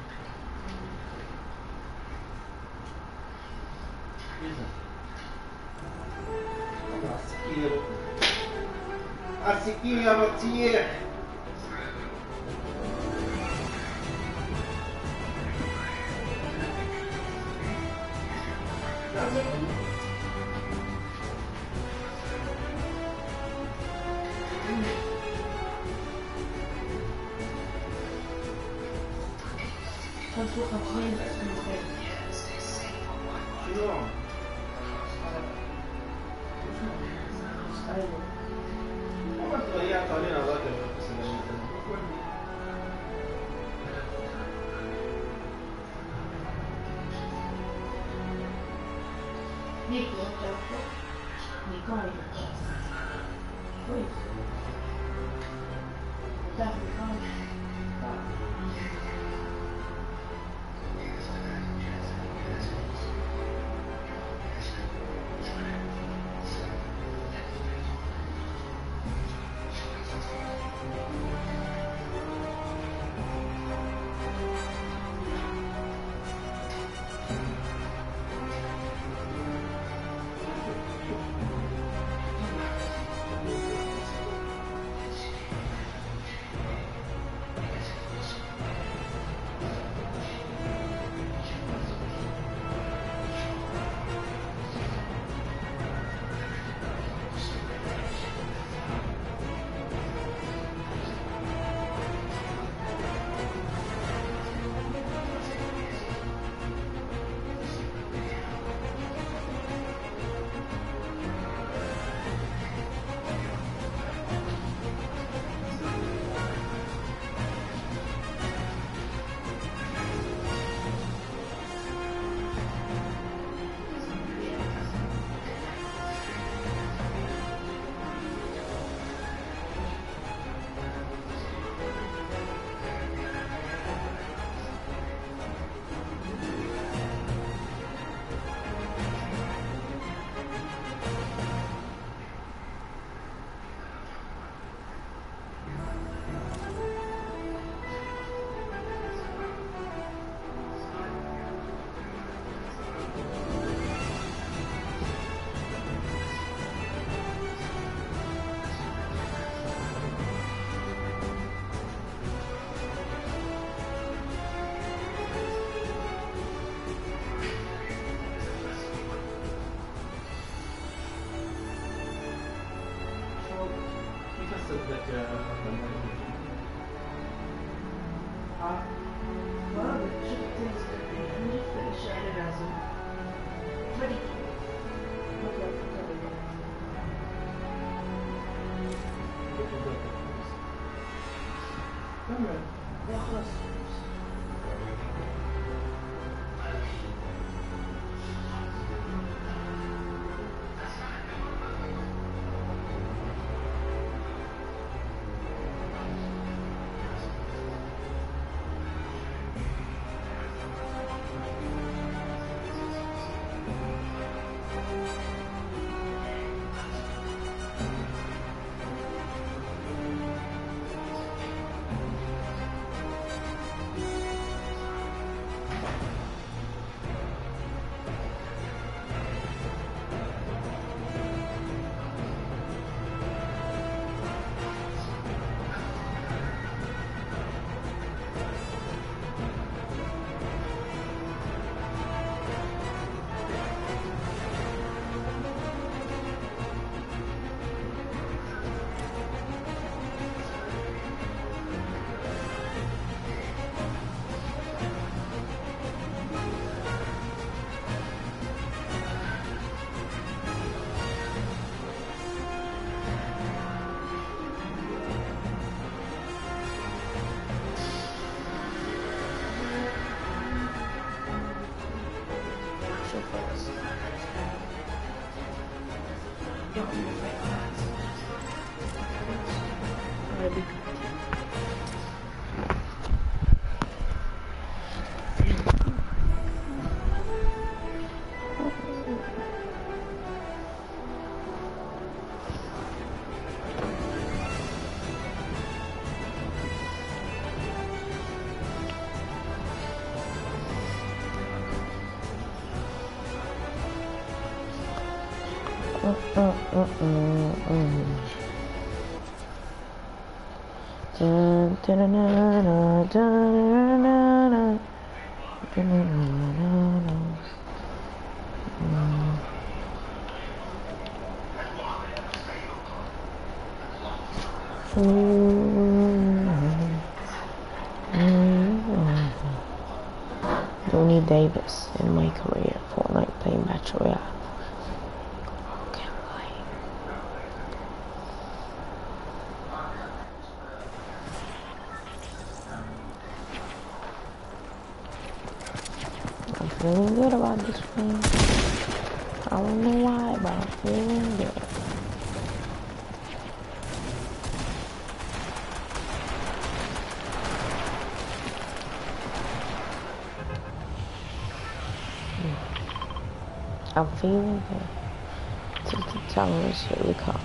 بيتزا السكين يا بطيخ Looney Davis in my career, Fortnite playing Battle Royale. I'm feeling good about this game. I don't know why, but I'm feeling good. I'm feeling good. Till the terrorists really come.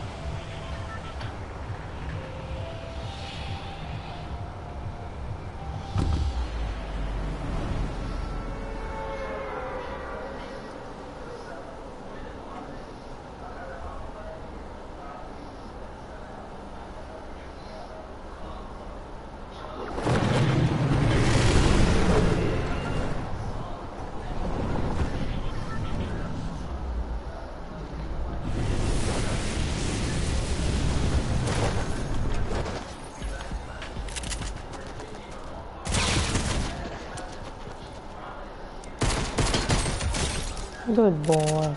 Good boy.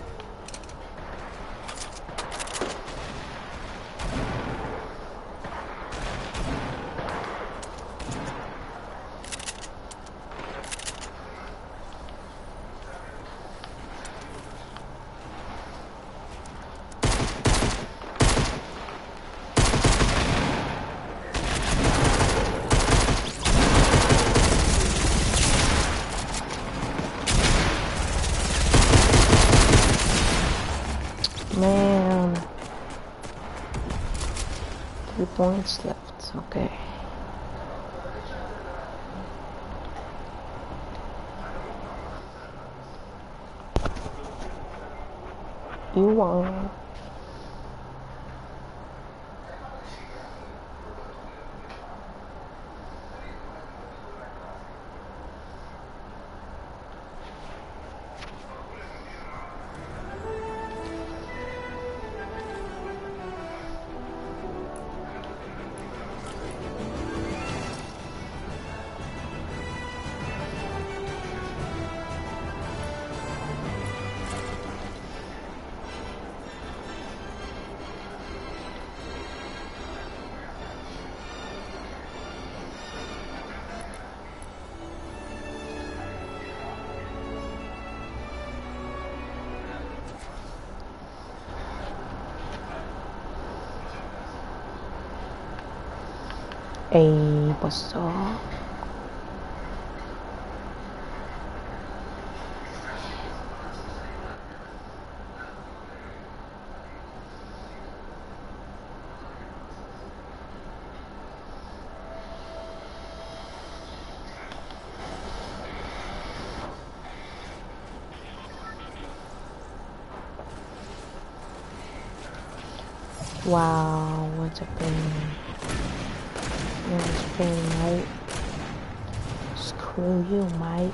Man, 3 points left, okay. You won. Hey, what's up? Wow, what's a pain? What's a pain, mate? Screw you, mate.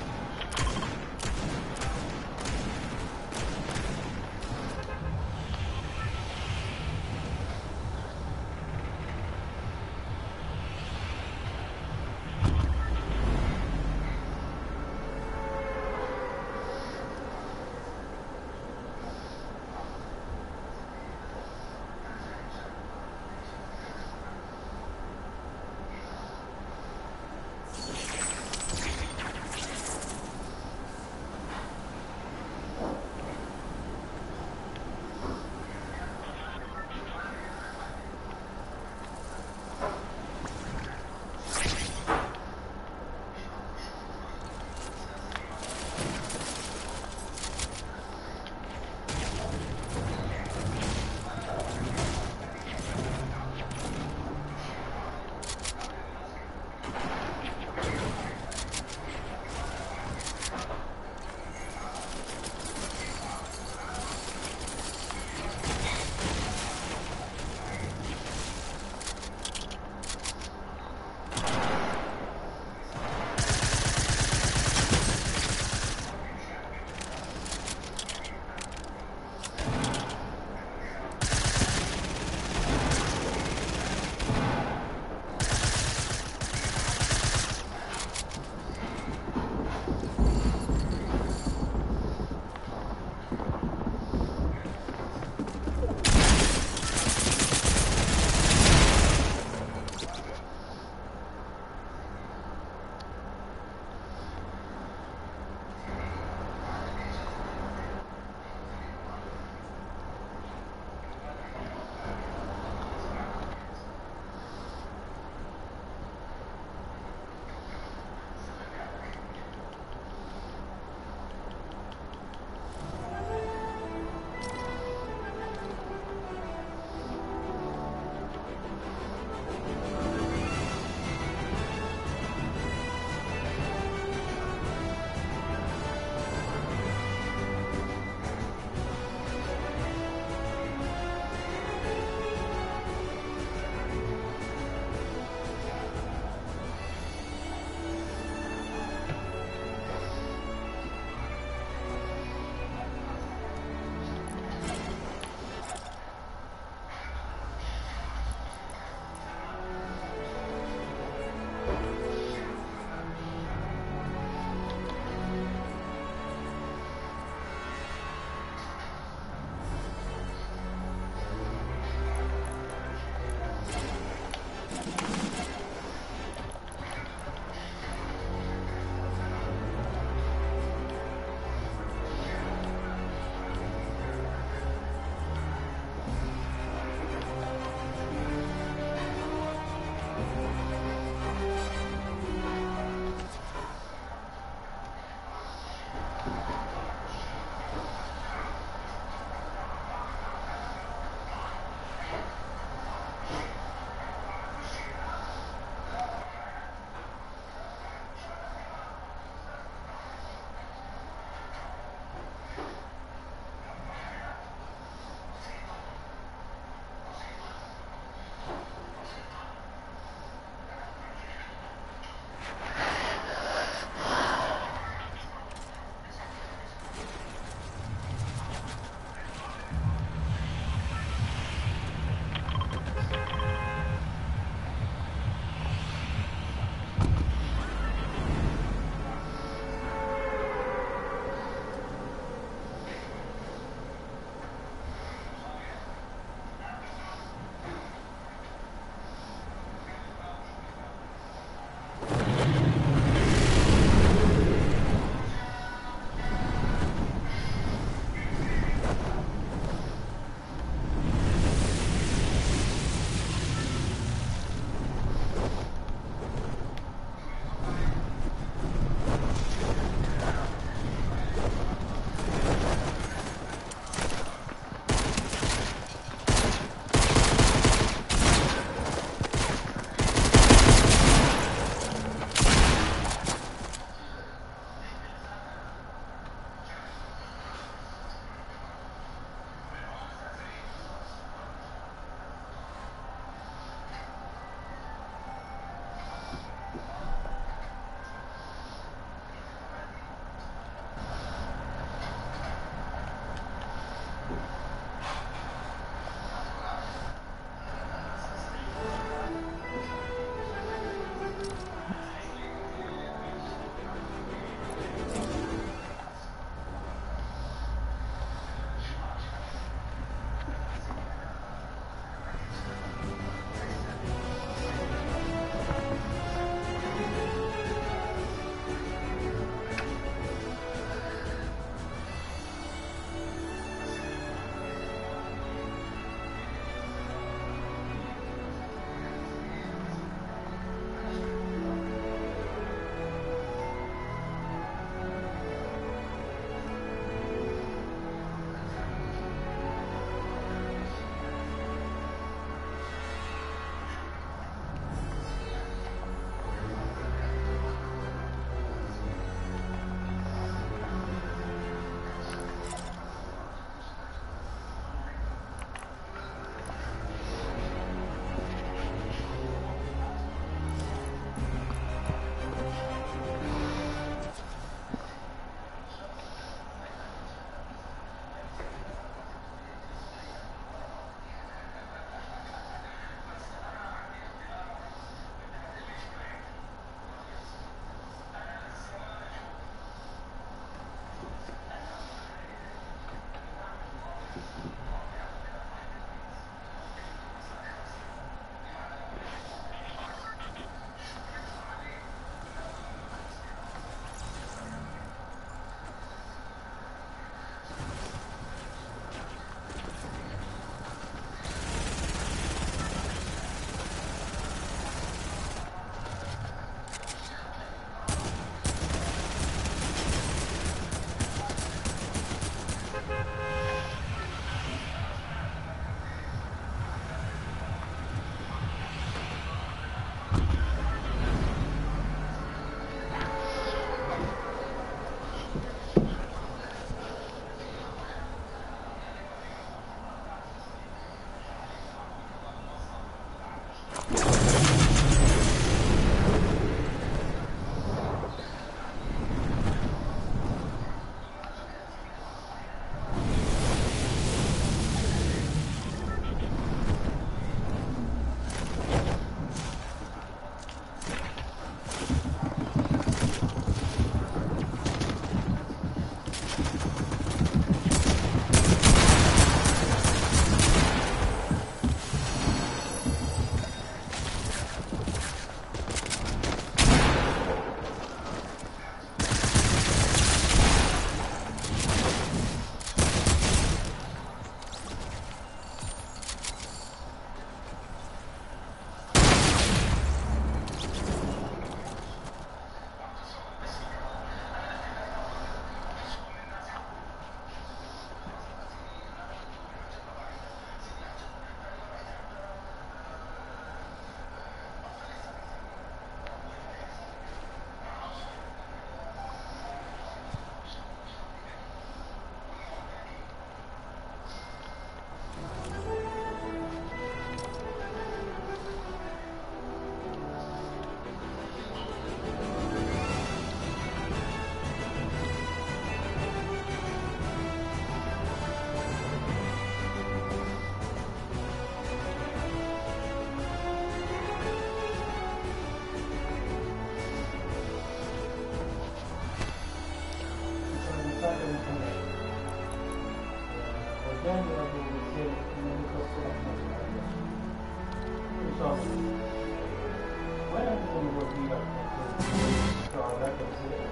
So, when I'm going to go beat up so that goes it.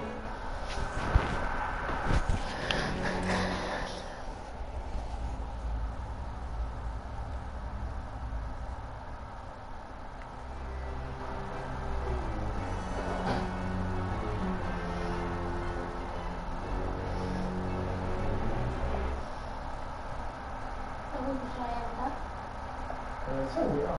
So we